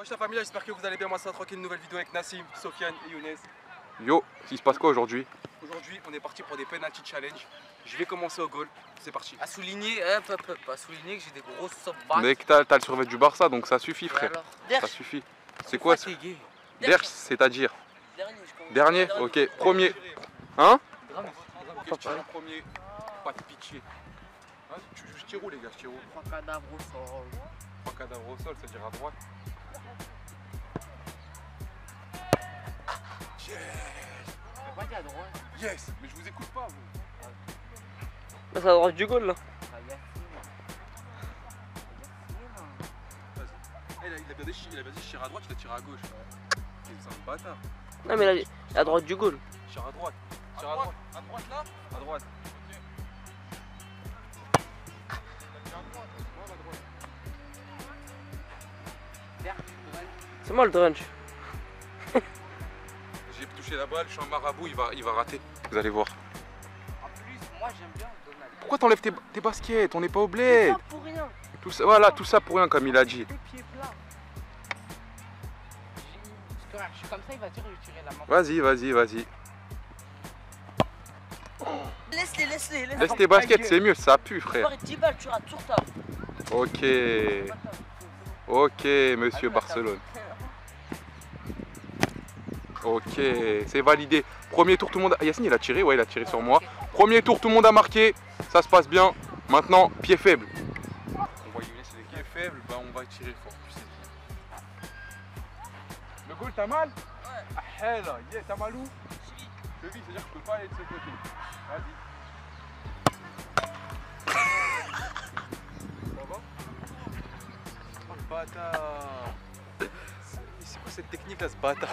Wesh la famille, j'espère que vous allez bien, moi ça va tranquille, une nouvelle vidéo avec Nassim, Sofiane et Younes. Yo, il se passe quoi aujourd'hui? Aujourd'hui on est parti pour des penalty challenge. Je vais commencer au goal, c'est parti. À souligner, à souligner que j'ai des grosses soft-battes. Mec, t'as le survêt du Barça, donc ça suffit frère. Ça suffit. C'est quoi ça? Derch, c'est-à-dire? Dernier. Ok, premier. Hein? Je tire en premier, pas de pitié. Hein, je tire où les gars, je tire où? 3 cadavres au sol. 3 cadavres au sol, c'est-à-dire à droite. Yes! Pas dit à droite. Yes! Mais je vous écoute pas vous. Là, c'est à droite du goal là. Il a bien dit je tire à droite, je tire à gauche. C'est un bâtard. Non mais là, à droite du goal. Je tire à droite. Je tire à droite. À droite là? À droite. C'est moi le drunch. J'ai touché la balle, je suis un marabout, il va rater. Vous allez voir. En plus, moi j'aime bien Donald. Pourquoi t'enlèves tes baskets? On n'est pas au bled. Pas pour rien. Tout ça, voilà, tout ça pour rien comme il a dit. Deux pieds plats. Parce que je suis comme ça, il va dire je tirer la main. Vas-y. Laisse-les. Laisse tes baskets, c'est mieux, ça pue frère. 10 balles, tu rates sur ta. Ok, monsieur Barcelone. Ok, c'est validé. Premier tour, tout le monde. Yacine, il a tiré, ouais, il a tiré sur moi. Premier tour, tout le monde a marqué. Ça se passe bien. Maintenant, pied faible. On voit Younes, c'est des pieds faibles, bah on va tirer fort. Le goal, t'as mal? Ouais. Ah, là, yeah, t'as mal où? Cheville, c'est-à-dire que je peux pas aller de ce côté. Vas-y. Ça va? Oh le bâtard! C'est quoi cette technique là, ce bâtard?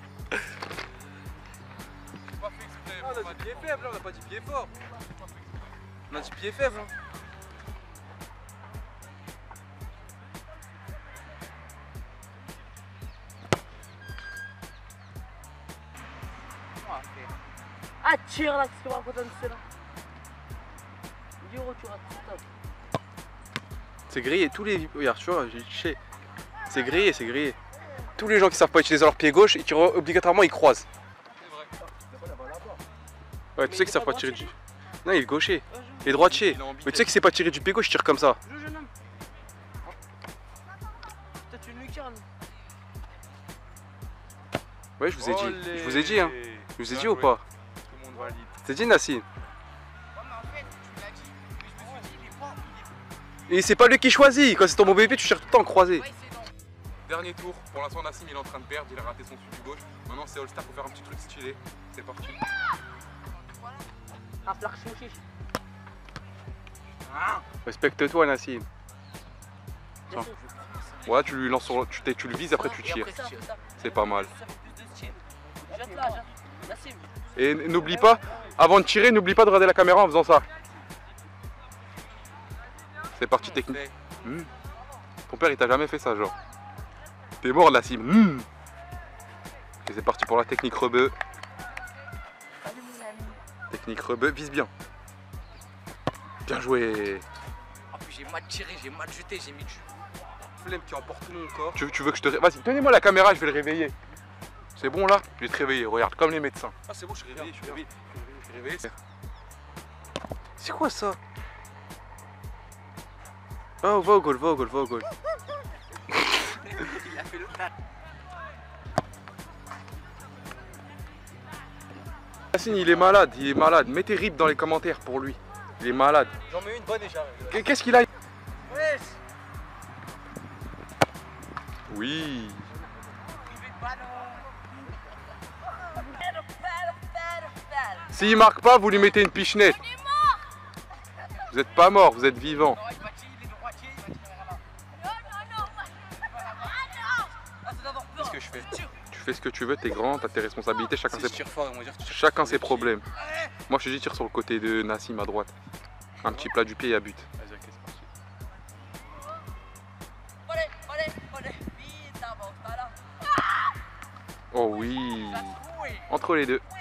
J'ai pas fait exprès. Ah, on a dit pied faible là, on a pas dit pied fort. On a dit pied faible. Hein. Ah, tire là, qu'est-ce que va raconter c'est là? 10 euros, tu rates sur ta. C'est grillé, tous les. Regarde, tu vois, c'est grillé. Tous les gens qui savent pas utiliser leur pied gauche, obligatoirement ils croisent. C'est vrai. Ouais, tu sais qu'ils savent pas tirer du. Non, il est gaucher. Il est droitier. Mais tu sais qu'il sait pas tirer du pied gauche, il tire comme ça. Joue, jeune homme. Toi, tu une lucarne. Ouais, je vous ai dit. Je vous ai dit, hein. Je vous ai dit ou pas? Tout le monde valide. T'as dit, Nassim? Ouais, mais en fait, tu l'as dit. Mais je me suis dit, il est pas. Et c'est pas lui qui choisit. Quand c'est ton mauvais pied, tu tires tout le temps croisé. Ouais, c'est non. Dernier tour, pour l'instant Nassim il est en train de perdre, il a raté son sud du gauche. Maintenant c'est All Star, faut faire un petit truc stylé. C'est parti. Un flash chichi. Respecte-toi, Nassim. Tiens. Ouais, tu lui lances sur. Tu le vises, après tu tires. C'est pas mal. Jette là, jette. Nassim. Et n'oublie pas, avant de tirer, n'oublie pas de regarder la caméra en faisant ça. C'est parti technique. Ton père il t'a jamais fait ça genre. T'es mort Nassim. Et c'est parti pour la technique rebeu. Technique rebeu, vise bien. Bien joué. En plus, j'ai mal tiré, j'ai mal jeté, j'ai mis du. Flemme qui emporte tout mon corps. Tu veux que je te... Vas-y, tenez-moi la caméra, je vais le réveiller. C'est bon là? Je vais te réveiller, regarde, comme les médecins. Ah c'est bon, je suis réveillé, C'est quoi ça? Oh, va au goal. Il a fait le plat. Yacine, il est malade. Mettez RIP dans les commentaires pour lui. Il est malade. J'en mets une bonne et j'arrive. Qu'est-ce qu'il a? Wesh. Oui. S'il marque pas, vous lui mettez une pichenette. Vous êtes pas mort, vous êtes vivant. Non, il va tirer, il est droitier, il va tirer là-bas. Qu'est-ce que je fais? Tu fais ce que tu veux, t'es grand, t'as tes responsabilités, chacun Si ses je tire fort, ils vont dire que tu tires Chacun fort. ses problèmes. Moi je te dis tire sur le côté de Nassim à droite. Un petit plat du pied et à but. Vas-y, ok, c'est parti. Oh oui. Entre les deux.